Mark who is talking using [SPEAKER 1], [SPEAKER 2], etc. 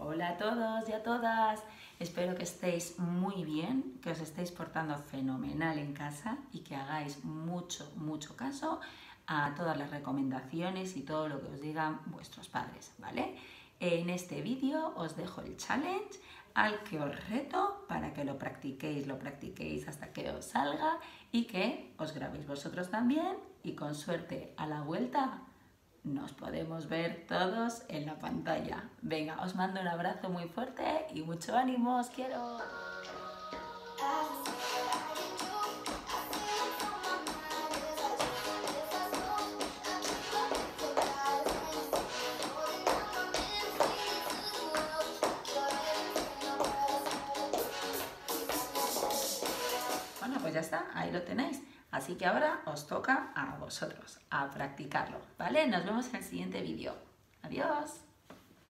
[SPEAKER 1] Hola a todos y a todas. Espero que estéis muy bien, que os estéis portando fenomenal en casa y que hagáis mucho caso a todas las recomendaciones y todo lo que os digan vuestros padres, ¿vale? En este vídeo os dejo el challenge al que os reto para que lo practiquéis hasta que os salga y que os grabéis vosotros también y con suerte a la vuelta nos podemos ver todos en la pantalla. Venga, os mando un abrazo muy fuerte y mucho ánimo, os quiero. Bueno, pues ya está, ahí lo tenéis. Así que ahora os toca a vosotros, a practicarlo, ¿vale? Nos vemos en el siguiente vídeo. Adiós.